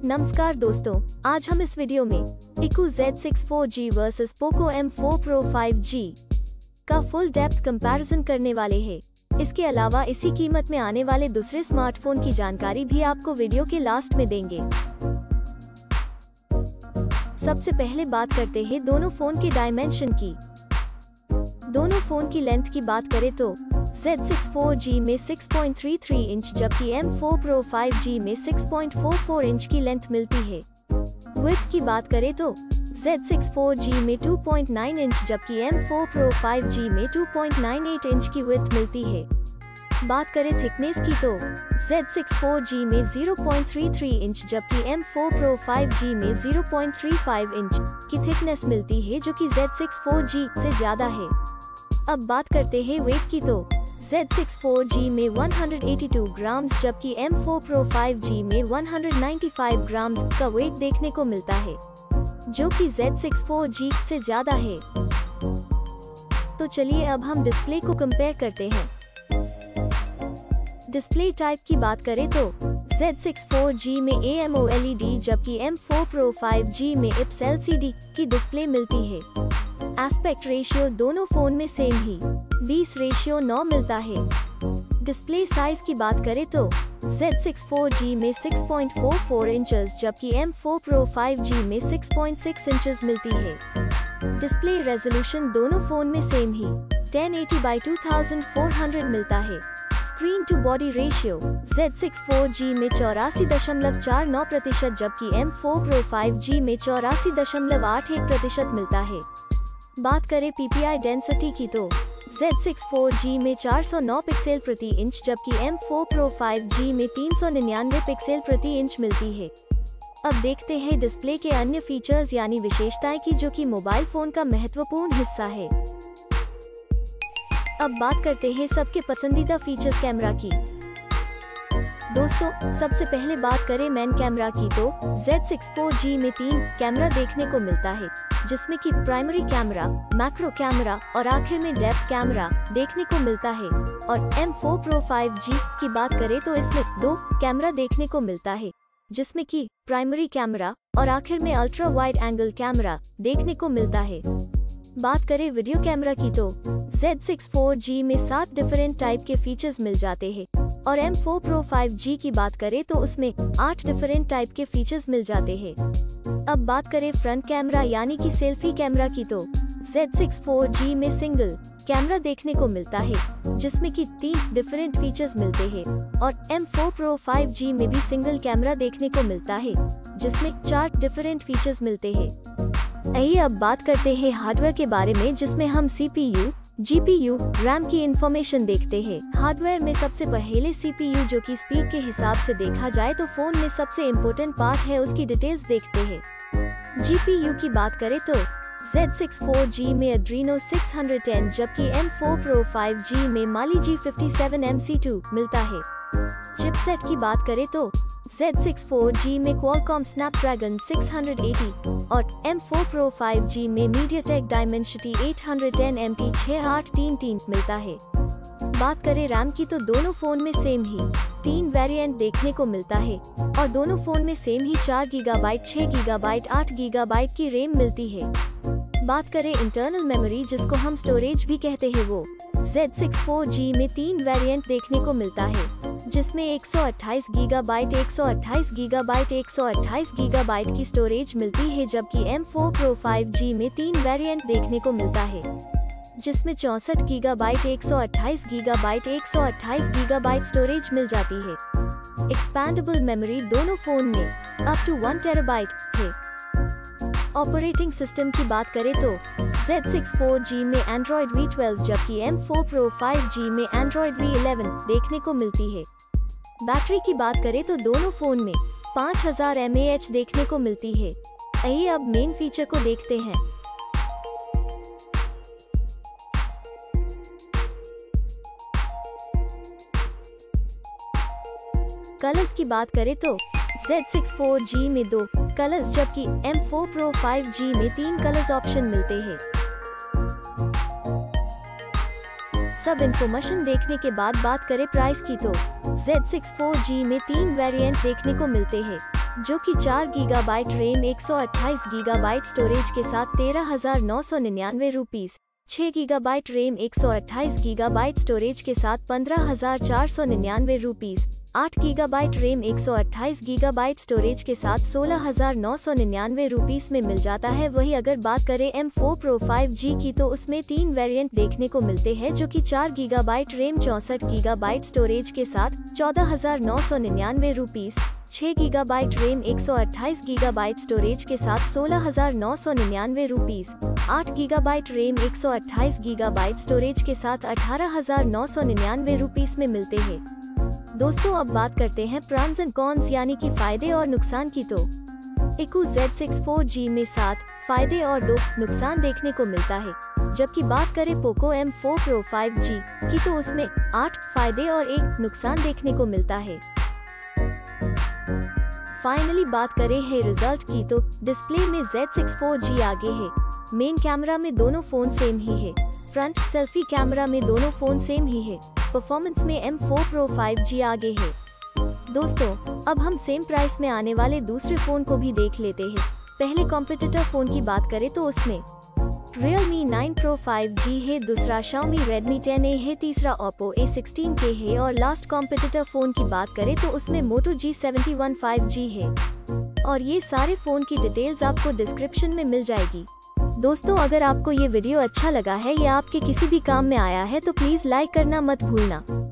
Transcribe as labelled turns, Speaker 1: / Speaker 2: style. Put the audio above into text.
Speaker 1: नमस्कार दोस्तों, आज हम इस वीडियो में iQOO Z6 4G versus Poco M4 Pro 5G का फुल डेप्थ कंपैरिजन करने वाले हैं। इसके अलावा इसी कीमत में आने वाले दूसरे स्मार्टफोन की जानकारी भी आपको वीडियो के लास्ट में देंगे। सबसे पहले बात करते हैं दोनों फोन के डायमेंशन की। दोनों फोन की लेंथ की बात करें तो Z6 4G में 6.33 इंच जबकि M4 Pro 5G में 6.44 इंच की लेंथ मिलती है। विड्थ की बात करें तो Z6 4G में 2.9 इंच जबकि M4 Pro 5G में 2.98 इंच की विड्थ मिलती है। बात करें थिकनेस की तो Z6 4G में 0.33 इंच जबकि M4 Pro 5G में 0.35 इंच की थिकनेस मिलती है, जो कि Z6 4G से ज्यादा है। अब बात करते हैं वेट की तो Z6 4G में 182 ग्राम्स जबकि M4 Pro 5G में 195 ग्राम्स का वेट देखने को मिलता है, जो कि Z6 4G से ज्यादा है। तो चलिए अब हम डिस्प्ले को कंपेयर करते हैं। डिस्प्ले टाइप की बात करें तो Z6 4G में AMOLED जबकि M4 Pro 5G में IPS LCD की डिस्प्ले मिलती है। एस्पेक्ट रेशियो दोनों फोन में सेम ही 20:9 मिलता है। डिस्प्ले साइज की बात करें तो Z6 4G में 6.44 इंचेस जबकि M4 Pro 5G में 6.6 इंचेस मिलती है। डिस्प्ले रेजोल्यूशन दोनों फोन में सेम ही 1080x2400 मिलता है। Screen to body ratio Z6 4G में 84.49% जबकि M4 Pro 5G में 84.81% मिलता है। बात करें PPI डेंसिटी की तो Z6 4G में 409 पिक्सल प्रति इंच जबकि M4 Pro 5G में 399 पिक्सल प्रति इंच मिलती है। अब देखते हैं डिस्प्ले के अन्य फीचर्स यानी विशेषताएं की, जो कि मोबाइल फोन का महत्वपूर्ण हिस्सा है। अब बात करते हैं सबके पसंदीदा फीचर्स कैमरा की। दोस्तों, सबसे पहले बात करें मेन कैमरा की तो Z6 4G में 3 कैमरा देखने को मिलता है, जिसमें कि प्राइमरी कैमरा, मैक्रो कैमरा और आखिर में डेप्थ कैमरा देखने को मिलता है। और M4 Pro 5G की बात करें तो इसमें 2 कैमरा देखने को मिलता है, जिसमें कि प्राइमरी कैमरा और आखिर में अल्ट्रा वाइड एंगल कैमरा देखने को मिलता है। बात करें वीडियो कैमरा की तो Z6 4G में 7 डिफरेंट टाइप के फीचर्स मिल जाते हैं और M4 Pro 5G की बात करें तो उसमें 8 डिफरेंट टाइप के फीचर्स मिल जाते हैं। अब बात करें फ्रंट कैमरा यानी कि सेल्फी कैमरा की तो Z6 4G में सिंगल कैमरा देखने को मिलता है, जिसमें कि 3 डिफरेंट फीचर्स मिलते हैं और M4 Pro 5G में भी सिंगल कैमरा देखने को मिलता है, जिसमें 4 डिफरेंट फीचर्स मिलते हैं। आइए अब बात करते हैं हार्डवेयर के बारे में, जिसमें हम CPU, GPU, RAM की इंफॉर्मेशन देखते हैं। हार्डवेयर में सबसे पहले CPU, जो कि स्पीड के हिसाब से देखा जाए तो फोन में सबसे इम्पोर्टेंट पार्ट है, उसकी डिटेल्स देखते हैं। GPU की बात करें तो Z6 4G में Adreno 610 जबकि M4 Pro 5G में Mali G57 MC2 मिलता है। चिपसेट की बात करें तो Z6 4G में Qualcomm Snapdragon 680 और M4 Pro 5G में MediaTek Dimensity 810 MT 6833 मिलता है। बात करें RAM की तो दोनों फोन में सेम ही 3 वेरिएंट देखने को मिलता है और दोनों फोन में सेम ही 4 GB, 6 GB, 8 GB की रैम मिलती है। बात करें इंटरनल मेमोरी, जिसको हम स्टोरेज भी कहते हैं, वो Z6 4G में 3 वेरिएंट देखने को मिलता है, जिसमें 128 GB, 128 GB, 128 GB की स्टोरेज मिलती है, जबकि M4 Pro 5G में 3 वेरिएंट देखने को मिलता है, जिसमें 64 GB, 128 GB, 128 GB स्टोरेज मिल जाती है। एक्सपैंडेबल मेमोरी दोनों फोन में अप टू 1 TB है। ऑपरेटिंग सिस्टम की बात करें तो Z6 4G में Android V12 जबकि M4 Pro 5G में Android V11 देखने को मिलती है। बैटरी की बात करें तो दोनों फोन में 5000 mAh देखने को मिलती है। आइए अब मेन फीचर को देखते हैं। कलर्स की बात करें तो Z6 4G में 2 कलर्स जबकि M4 Pro 5G में 3 कलर्स ऑप्शन मिलते हैं। सब इन्फॉर्मेशन देखने के बाद बात करें प्राइस की तो Z6 4G में 3 वेरिएंट देखने को मिलते हैं जो कि 4 गीगाबाइट रैम 128 गीगाबाइट स्टोरेज के साथ 13,999 rupees, 6 gigabyte RAM 128 gigabyte storage के साथ 15,499 rupees, 8 gigabyte RAM 128 gigabyte storage के साथ 16,999 रुपीस में मिल जाता है। वही अगर बात करें M4 Pro 5G की तो उसमें 3 वेरिएंट देखने को मिलते हैं, जो कि 4 गीगाबाइट रैम 64 गीगाबाइट स्टोरेज के साथ 14,999 rupees, 6 gigabyte RAM 128 gigabyte storage के साथ 16,999 rupees, 8 gigabyte RAM 128 gigabyte storage के साथ 18,999 रुपीस में मिलते हैं। दोस्तों अब बात करते हैं प्रॉन्स एंड कॉन्स यानी कि फायदे और नुकसान की। तो Eco Z6 4G में 7 फायदे और 2 नुकसान देखने को मिलता है, जबकि बात करें Poco M4 Pro 5G की तो उसमें 8 फायदे और 1 नुकसान देखने को मिलता है। फाइनली बात करें है रिजल्ट की तो डिस्प्ले में Z6 4G आगे है, मेन कैमरा में दोनों फोन सेम ही है, फ्रंट सेल्फी कैमरा में दोनों फोन सेम ही है, परफॉर्मेंस में M4 Pro 5G आगे है। दोस्तों अब हम सेम प्राइस में आने वाले दूसरे फोन को भी देख लेते हैं। पहले कॉम्पिटिटर फोन की बात करें तो उसमें Realme 9 Pro 5G है, दूसरा Xiaomi Redmi 10A है, तीसरा Oppo A16K है और लास्ट कॉम्पिटिटर फोन की बात करें तो उसमें Moto G71 5G है। और ये सारे फोन की डिटेल्स आपको डिस्क्रिप्शन में मिल जाएगी। दोस्तों अगर आपको ये वीडियो अच्छा लगा है या आपके किसी भी काम में आया है तो प्लीज लाइक करना मत भूलना।